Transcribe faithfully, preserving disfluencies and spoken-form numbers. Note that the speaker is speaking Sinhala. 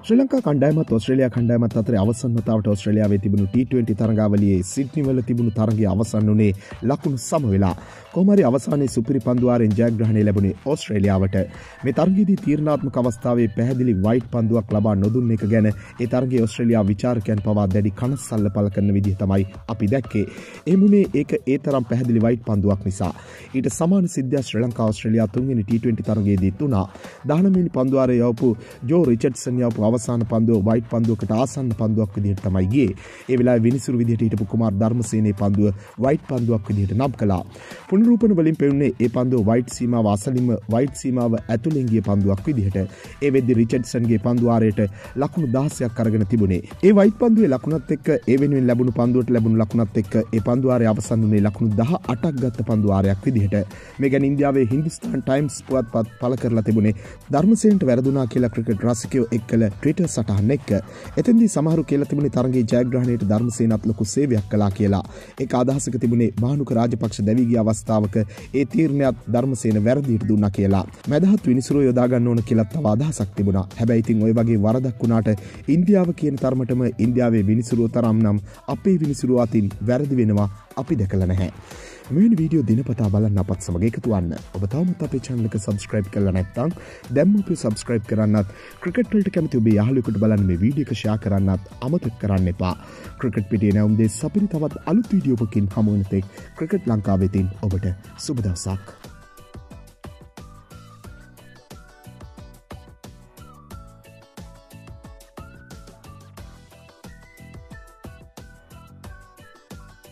ශ්‍රී ලංකා කණ්ඩායමත් ඕස්ට්‍රේලියා කණ්ඩායමත් අතර අවසන් වතාවට ඕස්ට්‍රේලියාවේ තිබුණු ටී ට්වෙන්ටි තරඟාවලියේ සිඩ්නි වල තිබුණු තරගය අවසන් වුණේ ලකුණු සම වෙලා. කොහොම හරි අවසානයේ සුපිරි පන්දුවාරෙන් ජයග්‍රහණය ලැබුණේ ඕස්ට්‍රේලියාවට. මේ තරගයේදී තීරණාත්මක අවස්ථාවේ පැහැදිලි වයිට් පන්දුවක් ලබා නොදුන්න එක ගැන ඒ තරගයේ ඕස්ට්‍රේලියා විචාරකයන් පවා දැඩි කනස්සල්ල පළ කරන විදිහ තමයි අපි දැක්කේ. ඒ මුනේ ඒක ඒ තරම් පැහැදිලි වයිට් පන්දුවක් නිසා. ඊට සමාන සිද්ධියක් ශ්‍රී ලංකා ඕස්ට්‍රේලියා තුන්වෙනි ටී ට්වෙන්ටි තරගයේදී තුණා. දහනව වෙනි පන්දුවාරේ යවපු ජෝ රිචඩ්සන් යවපු අවසාන පන්දුව වයිට් පන්දුවකට ආසන්න පන්දුවක් විදිහට තමයි ගියේ. ඒ වෙලාවේ විනිසුරු විදිහට හිටපු කුමාර් ධර්මසේනගේ පන්දුව වයිට් පන්දුවක් විදිහට නම් කළා. පුනරූපන වලින් පෙවුනේ ඒ පන්දුව වයිට් සීමාව අසලින්ම වයිට් සීමාව ඇතුළෙන් ගිය පන්දුවක් විදිහට. ඒ වෙද්දී රිචඩ්සන්ගේ පන්දුවාරයට ලකුණු දහසක් අරගෙන තිබුණේ. ඒ වයිට් පන්දුවේ ලකුණත් එක්ක ඒ වෙනුවෙන් ලැබුණු පන්දුවට ලැබුණු ලකුණත් එක්ක ඒ පන්දුවාරය අවසන් වුණේ ලකුණු දහ අටක් ගත්ත පන්දුවාරයක් විදිහට. මේ ගැන ඉන්දියාවේ හින්දුස්තාන් ටයිම්ස් පුවත්පත් පළ කරලා තිබුණේ ධර්මසේනට වැරදුනා කියලා ක්‍රිකට් රසිකයෝ එක්කල ට්විටර් සටහන එක්ක. එතෙන්දී සමහරු කියලා තිබුණේ තරගයේ ජයග්‍රහණයට ධර්මසේනත් ලොකු සේවයක් කළා කියලා. ඒක අදහසක තිබුණේ බානුක රාජපක්ෂ දැවි ගිය අවස්ථාවක ඒ තීරණයත් ධර්මසේන වැරදියට දුන්නා කියලා. මැදහත් විනිසුරු යොදා ගන්න ඕන කියලා තව අදහසක් තිබුණා. හැබැයි ඉතින් ওই වගේ වරදක් වුණාට ඉන්දියාව කියන තරමටම ඉන්දියාවේ විනිසුරුව තරම් නම් අපේ විනිසුරුව අතින් වැරදි වෙනවා අපි දැකලා නැහැ. මෙවැනි වීඩියෝ දිනපතා බලන්න අපත් සමග එකතු වන්න. ඔබ තවමත් අපේ channel එක subscribe කරලා නැත්නම් දැන්ම ඔබ subscribe කරන්නත්, ක්‍රිකට් වලට කැමති ඔබේ යාළුවෙකුට බලන්න මේ වීඩියෝ එක share කරන්නත් අමතක කරන්න එපා. ක්‍රිකට් පිටියේ නැවුම් දෙස් අපිට තවත් අලුත් වීඩියෝ එකකින් හමු වෙන තෙක් ක්‍රිකට් ලංකාවේ තින් ඔබට සුබ දවසක්.